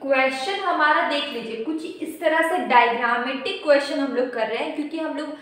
Question हमारा देख लीजिए, कुछ इस तरह से डायग्रामेटिक क्वेश्चन हम लोग कर रहे हैं, क्योंकि हम लोग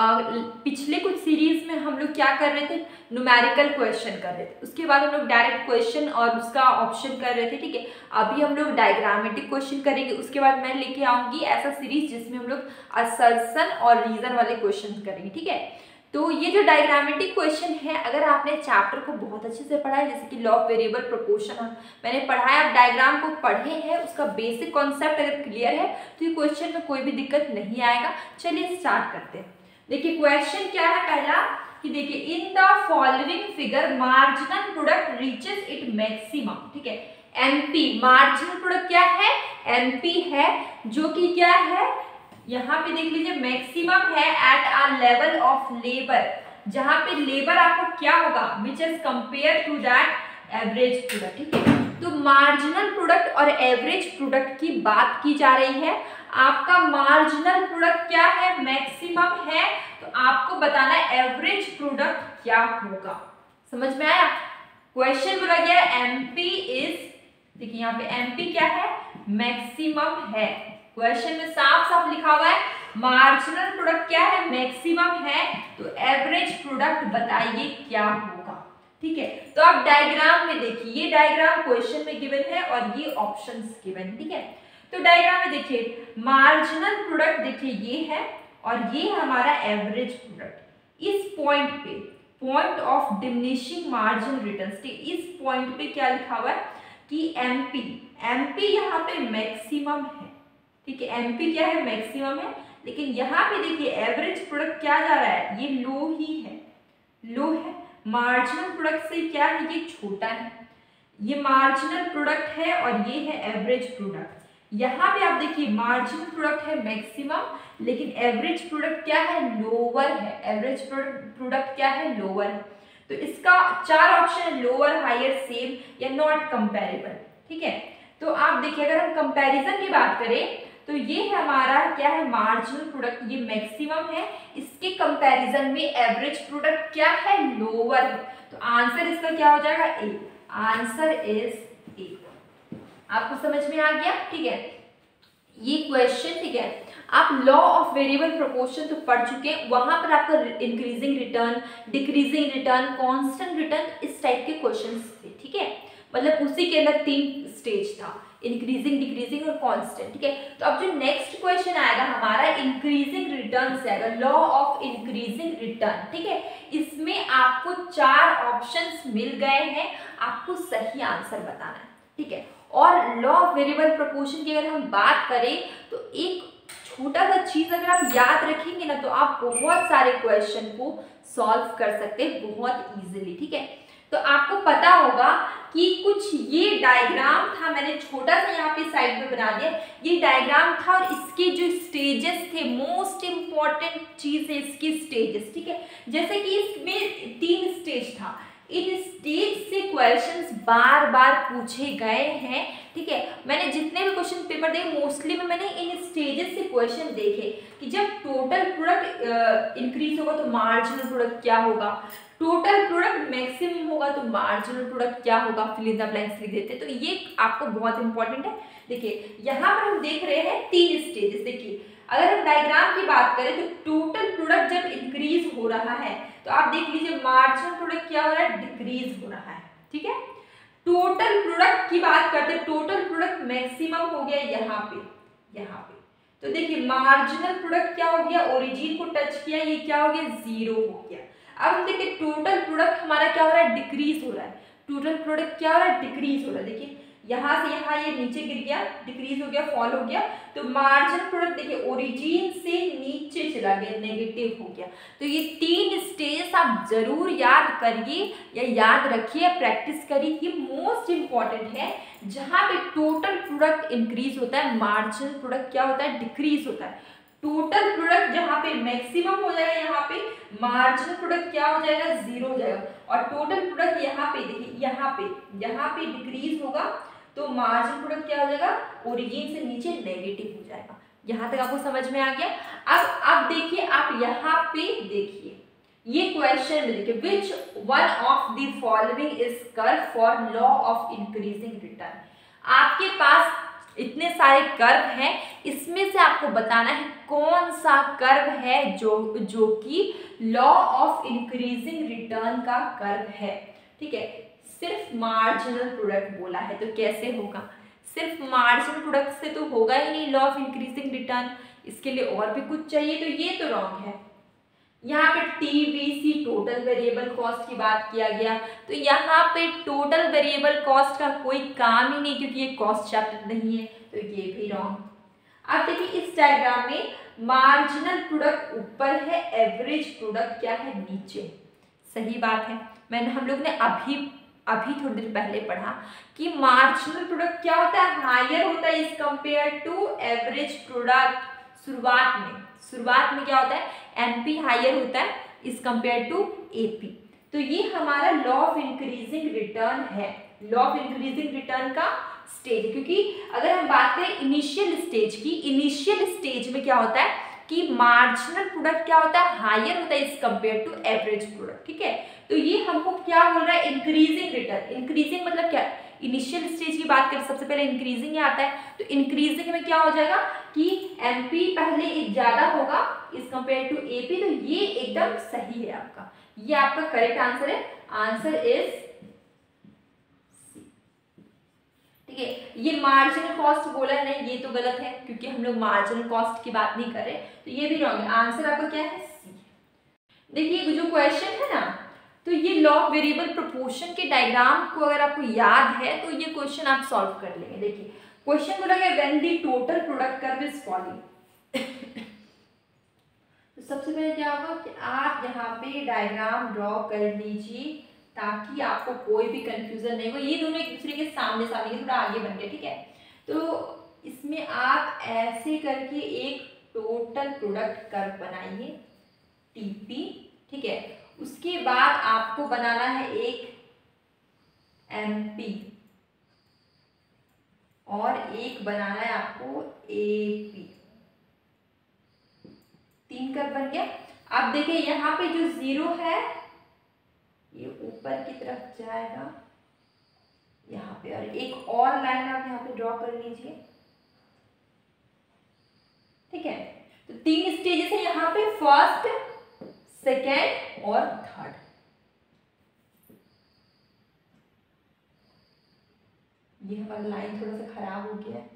पिछले कुछ सीरीज में हम लोग क्या कर रहे थे, न्यूमेरिकल क्वेश्चन कर रहे थे, उसके बाद हम लोग डायरेक्ट क्वेश्चन और उसका ऑप्शन कर रहे थे। ठीक है, अभी हम लोग डायग्रामेटिक क्वेश्चन करेंगे, उसके बाद मैं लेके आऊंगी ऐसा सीरीज जिसमें हम लोग असर्शन और रीजन वाले क्वेश्चन करेंगे। ठीक है, तो ये जो डायग्रामेटिक क्वेश्चन है, अगर आपने चैप्टर को बहुत अच्छे से पढ़ा है, जैसे कि लॉ ऑफ वेरिएबल प्रोपोर्शन मैंने पढ़ा है, आप डायग्राम को पढ़े हैं, उसका बेसिक कॉन्सेप्ट अगर क्लियर है तो ये क्वेश्चन में कोई भी दिक्कत नहीं आएगा। चलिए स्टार्ट करते हैं। देखिए क्वेश्चन क्या है पहला, कि देखिए in the following figure marginal product reaches it maximum. ठीक है, एमपी मार्जिनल प्रोडक्ट क्या है, एमपी है, जो कि क्या है यहाँ पे देख लीजिए मैक्सिमम है at a level of labour, जहां पे लेबर आपको क्या होगा, which is compare to that average product. ठीक है, तो मार्जिनल प्रोडक्ट और एवरेज प्रोडक्ट की बात की जा रही है। आपका मार्जिनल प्रोडक्ट क्या है, मैक्सिमम है, तो आपको बताना है एवरेज प्रोडक्ट क्या होगा। समझ में आया, क्वेश्चन बोला गया एमपी इज, देखिए यहाँ पे एमपी क्या है, मैक्सिमम है। क्वेश्चन में साफ साफ लिखा हुआ है मार्जिनल प्रोडक्ट क्या है, मैक्सिमम है, तो एवरेज प्रोडक्ट बताइए क्या होगा। ठीक है, तो आप डायग्राम में देखिए, ये डायग्राम क्वेश्चन में गिवन है और ये ऑप्शंस गिवन। ठीक है, तो डायग्राम में देखिए मार्जिनल प्रोडक्ट देखिए ये है और ये हमारा एवरेज प्रोडक्ट। इस पॉइंट पे, point of diminishing margin returns, इस पॉइंट पे क्या लिखा हुआ है कि एमपी, एमपी यहाँ पे मैक्सिमम है। ठीक है, एमपी क्या है, मैक्सिमम है, लेकिन यहाँ पे देखिए एवरेज प्रोडक्ट क्या जा रहा है, ये लो ही है, लो है। मार्जिनल प्रोडक्ट से क्या है, ये छोटा है, ये मार्जिनल प्रोडक्ट है और ये है एवरेज प्रोडक्ट। यहाँ पे आप देखिए मार्जिनल प्रोडक्ट है मैक्सिमम, लेकिन एवरेज प्रोडक्ट क्या है, लोअर है, एवरेज प्रोडक्ट क्या है, लोअर है। तो इसका चार ऑप्शन है, लोअर, हायर, सेम या नॉट कंपेरेबल। ठीक है, तो आप देखिए अगर हम कंपैरिजन की बात करें तो ये है हमारा क्या है, मार्जिनल प्रोडक्ट ये मैक्सिमम है, इसके कंपैरिजन में एवरेज प्रोडक्ट क्या है, लोअर है, तो आंसर इसका क्या हो जाएगा, ए, आंसर इज ए। आपको समझ में आ गया। ठीक है, ये क्वेश्चन, ठीक है, आप लॉ ऑफ वेरिएबल प्रोपोर्शन तो पढ़ चुके हैं, वहां पर आपका increasing return, decreasing return, constant return, इस टाइप के क्वेश्चंस थे। ठीक है, मतलब उसी के अंदर 3 स्टेज था, इंक्रीजिंग, डिक्रीजिंग और कांस्टेंट। ठीक है, तो अब जो नेक्स्ट क्वेश्चन आएगा हमारा इंक्रीजिंग रिटर्न से आएगा, लॉ ऑफ इंक्रीजिंग रिटर्न। ठीक है, इसमें आपको 4 ऑप्शंस मिल गए हैं, आपको सही आंसर बताना है। ठीक है, और लॉ ऑफ वेरिएबल प्रोपोर्शन की अगर हम बात करें तो एक छोटा सा चीज अगर आप याद रखेंगे ना, तो आप बहुत सारे क्वेश्चन को सॉल्व कर सकते हैं बहुत इजीली। ठीक है, तो आपको पता होगा कि कुछ ये डायग्राम था, मैंने छोटा सा यहाँ पे साइड में बना दिया, ये डायग्राम था और इसके जो स्टेजेस थे, मोस्ट इंपॉर्टेंट चीज है इसकी स्टेजेस। ठीक है, जैसे कि इसमें 3 स्टेज था, इन स्टेज से क्वेश्चंस बार बार पूछे गए हैं। ठीक है, मैंने जितने भी क्वेश्चन पेपर दिए मोस्टली में मैंने इन स्टेजेस से क्वेश्चन देखे कि जब टोटल प्रोडक्ट इंक्रीज होगा तो मार्जिनल प्रोडक्ट क्या होगा, टोटल प्रोडक्ट मैक्सिमम होगा तो मार्जिनल प्रोडक्ट क्या होगा, फिल इन द ब्लैंक्स लिख देते। तो ये आपको बहुत इंपॉर्टेंट है। देखिए यहाँ पर हम देख रहे हैं 3 स्टेजेस। देखिए अगर हम डायग्राम की बात करें तो टोटल प्रोडक्ट जब इंक्रीज हो रहा है तो आप देख लीजिए मार्जिनल प्रोडक्ट क्या हो रहा है, डिक्रीज हो रहा है। ठीक है, टोटल प्रोडक्ट की बात करते हैं, टोटल प्रोडक्ट मैक्सिमम हो गया यहाँ पे, यहाँ पे, तो देखिए मार्जिनल प्रोडक्ट क्या हो गया, ओरिजिन को टच किया, ये क्या हो गया, 0 हो गया। अब हम देखिए टोटल प्रोडक्ट हमारा क्या हो रहा है, डिक्रीज हो रहा है, टोटल प्रोडक्ट क्या हो रहा है, डिक्रीज हो रहा है। देखिए यहाँ से यहाँ ये नीचे गिर गया, डिक्रीज हो गया, फॉल हो गया, तो मार्जिनल प्रोडक्ट देखिए ओरिजिन से नीचे चला गया, नेगेटिव हो गया। तो ये 3 स्टेज आप जरूर याद करिए या याद रखिए, प्रैक्टिस करिए, ये मोस्ट इंपॉर्टेंट है। जहां पे टोटल प्रोडक्ट इंक्रीज होता है, मार्जिनल प्रोडक्ट क्या होता है, डिक्रीज होता है। टोटल प्रोडक्ट जहां पे मैक्सिमम हो जाएगा, यहाँ पे मार्जिनल प्रोडक्ट क्या हो जाएगा, 0 हो जाएगा, और टोटल प्रोडक्ट यहाँ पे देखिए यहाँ पे डिक्रीज होगा तो मार्जिनल प्रोडक्ट क्या हो जाएगा, ओरिजिन से नीचे नेगेटिव हो जाएगा। यहाँ तक आपको समझ में आ गया। अब देखिए आप यहाँ पे देखिए ये क्वेश्चन में देखिए, which one of the following is curve for law of increasing return. आपके पास इतने सारे कर्व हैं, इसमें से आपको बताना है कौन सा कर्व है जो कि लॉ ऑफ इंक्रीजिंग रिटर्न का कर्व है। ठीक है, सिर्फ मार्जिनल प्रोडक्ट बोला है तो कैसे होगा, सिर्फ मार्जिनल प्रोडक्ट से तो होगा ही नहीं लॉ ऑफ इंक्रीजिंग रिटर्न, इसके लिए और भी कुछ चाहिए, तो ये तो रॉन्ग है। यहाँ पे TVC टोटल वेरिएबल कॉस्ट की बात किया गया, तो यहाँ पे टोटल वेरिएबल कॉस्ट का कोई काम ही नहीं क्योंकि ये कॉस्ट चैप्टर नहीं है, तो ये भी रॉन्ग। अब देखिए इस डायग्राम में मार्जिनल प्रोडक्ट ऊपर है, एवरेज प्रोडक्ट क्या है नीचे। सही बात है, हम लोग ने अभी थोड़ी देर पहले पढ़ा कि मार्जिनल प्रोडक्ट क्या होता है, हायर होता है is compare to average product. शुरुआत में क्या होता है, MP हायर होता है इज कंपेयर टू AP। तो ये हमारा लॉ ऑफ इंक्रीजिंग रिटर्न है, लॉ ऑफ इंक्रीजिंग रिटर्न का स्टेज। क्योंकि अगर हम बात करें इनिशियल स्टेज की, इनिशियल स्टेज में क्या होता है कि मार्जिनल प्रोडक्ट क्या होता है, हायर होता है is compare to average product. ठीक है, तो ये हमको क्या बोल रहा है, इंक्रीजिंग रिटर्न। इंक्रीजिंग मतलब क्या, इनिशियल स्टेज की बात करें सबसे पहले इंक्रीजिंग आता है, तो इंक्रीजिंग में क्या हो जाएगा कि MP पहले एक ज्यादा होगा इज कंपेयर टू AP, तो ये एकदम सही है आपका, ये आपका करेक्ट आंसर है, आंसर इज। ठीक है, ये मार्जिनल कॉस्ट बोला नहीं, ये तो गलत है क्योंकि हम लोग मार्जिनल कॉस्ट की बात नहीं कर रहे, तो ये भी रॉन्ग है, आंसर आपका क्या है C। देखिए जो क्वेश्चन है ना, तो ये लॉ ऑफ वेरिएबल प्रोपोर्शन के डायग्राम को अगर आपको याद है तो ये क्वेश्चन आप सॉल्व कर लेंगे। देखिए क्वेश्चन बोला गया when the total product curve is following. तो सबसे पहले क्या होगा कि आप यहाँ पे डायग्राम ड्रॉ कर लीजिए ताकि आपको कोई भी कंफ्यूजन नहीं हो, ये दोनों एक दूसरे के सामने थोड़ा आगे बन गए। ठीक है, तो इसमें आप ऐसे करके एक टोटल प्रोडक्ट कर्व बनाइए TP। ठीक है, उसके बाद आपको बनाना है एक MP और एक बनाना है आपको AP। 3 कर्व बन गया। आप देखिए यहाँ पे जो 0 है ये ऊपर की तरफ जाएगा यहाँ पे, और एक और लाइन आप यहाँ पे ड्रॉ कर लीजिए। ठीक है, तो 3 स्टेजेस है यहाँ पे, फर्स्ट, सेकेंड और थर्ड। ये हमारा लाइन थोड़ा सा खराब हो गया है,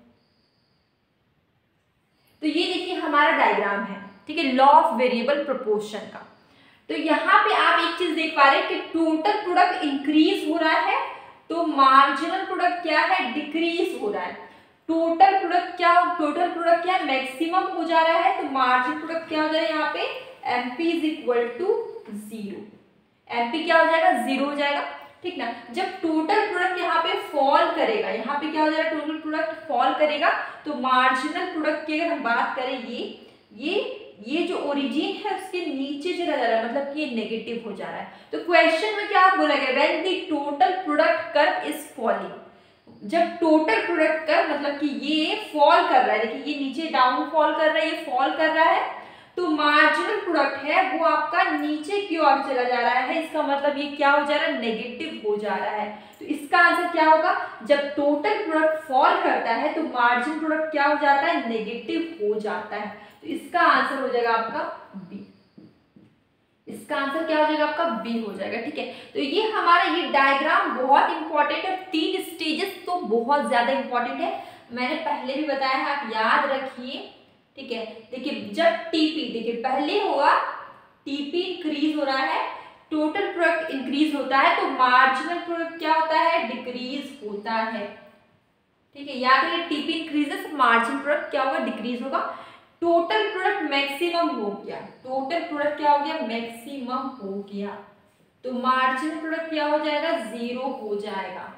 तो ये देखिए हमारा डायग्राम है। ठीक है, लॉ ऑफ वेरिएबल प्रोपोर्शन का। तो यहाँ पे आप एक चीज देख पा रहे हैं कि टोटल प्रोडक्ट इंक्रीज हो रहा है तो मार्जिनल प्रोडक्ट क्या है, डिक्रीज हो रहा है। टोटल प्रोडक्ट क्या है, मैक्सिमम हो जा रहा है, तो मार्जिनल प्रोडक्ट क्या हो जा रहा है यहाँ पे, MP is equal to 0। MP क्या हो जाएगा, 0 हो जाएगा। ठीक ना, जब टोटल प्रोडक्ट यहाँ पे फॉल करेगा, यहाँ पे क्या हो जाएगा, टोटल प्रोडक्ट फॉल करेगा तो मार्जिनल प्रोडक्ट की अगर हम बात करें ये जो ओरिजिन है उसके नीचे चला जा रहा है, मतलब कि ये नेगेटिव हो जा रहा है। तो क्वेश्चन में क्या बोला गया, when the total product curve is falling. जब टोटल प्रोडक्ट कर्व मतलब कि ये फॉल कर रहा है, देखिए ये नीचे डाउन फॉल कर रहा है, ये फॉल कर रहा है, तो मार्जिनल प्रोडक्ट है वो आपका नीचे की ओर चला जा रहा है, इसका मतलब ये क्या हो जा रहा है, नेगेटिव हो जा रहा है। तो इसका आंसर क्या होगा, जब टोटल प्रोडक्ट फॉल करता है तो मार्जिन प्रोडक्ट क्या हो जाता है, नेगेटिव हो जाता है। तो इसका आंसर हो जाएगा आपका बी। इसका आंसर क्या हो जाएगा आपका, बी हो जाएगा। ठीक है, तो ये हमारा ये डायग्राम बहुत इंपॉर्टेंट है, 3 स्टेजेस तो बहुत ज्यादा इंपॉर्टेंट है, मैंने पहले भी बताया है, आप याद रखिए। ठीक है, देखिए जब TP, देखिए पहले होगा TP इंक्रीज हो रहा है, टोटल प्रोडक्ट इंक्रीज होता है, तो मार्जिनल प्रोडक्ट क्या होता है, डिक्रीज होता है। ठीक है, याद रखिए TP इंक्रीजेस, मार्जिनल प्रोडक्ट क्या होगा, डिक्रीज होगा। टोटल प्रोडक्ट मैक्सिमम हो गया, टोटल प्रोडक्ट क्या हो गया, मैक्सिमम हो गया, तो मार्जिनल प्रोडक्ट क्या हो जाएगा, 0 हो जाएगा।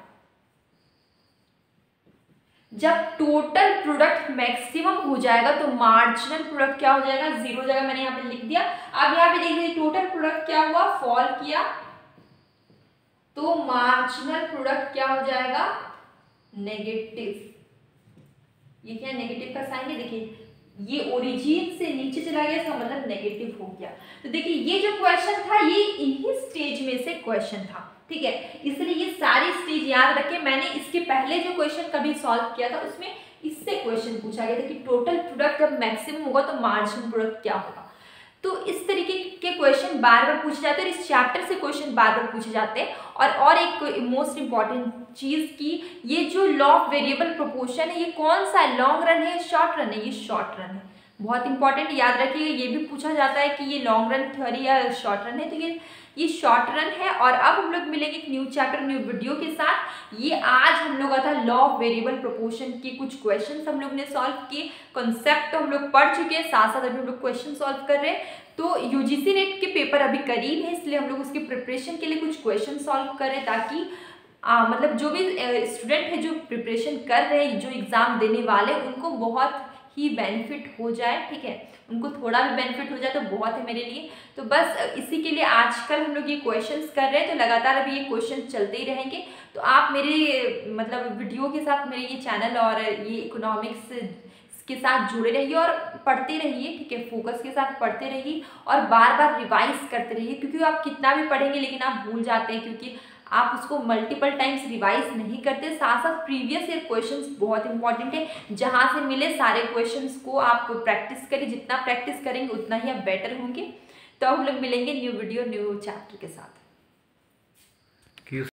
जब टोटल प्रोडक्ट मैक्सिमम हो जाएगा तो मार्जिनल प्रोडक्ट क्या हो जाएगा, 0 हो जाएगा। मैंने यहाँ पे लिख दिया। अब यहाँ पे देख लीजिए टोटल प्रोडक्ट क्या हुआ, फॉल किया, तो मार्जिनल प्रोडक्ट क्या हो जाएगा, नेगेटिव। ये क्या नेगेटिव का साइन है, देखिए ये ओरिजिन से नीचे चला गया, इसका मतलब नेगेटिव हो गया। तो देखिए ये जो क्वेश्चन था ये इन्हीं स्टेज में से क्वेश्चन था। ठीक है, इसलिए ये सारी स्टेज याद रखें। मैंने इसके पहले जो क्वेश्चन कभी सॉल्व किया था उसमें इससे क्वेश्चन पूछा गया था कि टोटल प्रोडक्ट जब मैक्सिमम होगा तो मार्जिनल प्रोडक्ट क्या होगा। तो इस तरीके के क्वेश्चन बार बार पूछे जाते हैं और इस चैप्टर से क्वेश्चन बार बार पूछे जाते हैं। और एक मोस्ट इंपॉर्टेंट चीज़ की ये जो लॉ ऑफ वेरिएबल प्रोपोर्शन है ये कौन सा है, लॉन्ग रन है, शॉर्ट रन है? ये शॉर्ट रन है, बहुत इंपॉर्टेंट, याद रखिएगा। ये भी पूछा जाता है कि ये लॉन्ग रन थ्योरी या शॉर्ट रन है, तो ये शॉर्ट रन है। और अब हम लोग मिलेंगे एक न्यू चैप्टर न्यू वीडियो के साथ। ये आज हम लोग का था लॉ ऑफ वेरिएबल प्रोपोर्शन के कुछ क्वेश्चंस हम लोग ने सॉल्व किए, कॉन्सेप्ट तो हम लोग पढ़ चुके हैं, साथ साथ अभी हम लोग क्वेश्चन सॉल्व कर रहे हैं। तो यूजीसी नेट के पेपर अभी करीब है, इसलिए हम लोग उसके प्रिपरेशन के लिए कुछ क्वेश्चन सॉल्व कर रहे हैं, ताकि मतलब जो भी स्टूडेंट है जो प्रिपरेशन कर रहे हैं, जो एग्ज़ाम देने वाले, उनको बहुत ही बेनिफिट हो जाए, ठीक है, उनको थोड़ा भी बेनिफिट हो जाए तो बहुत है मेरे लिए। तो बस इसी के लिए आजकल हम लोग ये क्वेश्चंस कर रहे हैं, तो लगातार अभी ये क्वेश्चन चलते ही रहेंगे। तो आप मेरे मतलब वीडियो के साथ मेरे ये चैनल और ये इकोनॉमिक्स के साथ जुड़े रहिए और पढ़ते रहिए, ठीक है, फोकस के साथ पढ़ते रहिए और बार बार रिवाइज करते रहिए, क्योंकि आप कितना भी पढ़ेंगे लेकिन आप भूल जाते हैं, क्योंकि आप उसको मल्टीपल टाइम्स रिवाइज नहीं करते। साथ साथ प्रीवियस ईयर क्वेश्चंस बहुत इंपॉर्टेंट है, जहाँ से मिले सारे क्वेश्चंस को आप प्रैक्टिस करिए, जितना प्रैक्टिस करेंगे उतना ही आप बेटर होंगे। तो हम लोग मिलेंगे न्यू वीडियो न्यू चैप्टर के साथ।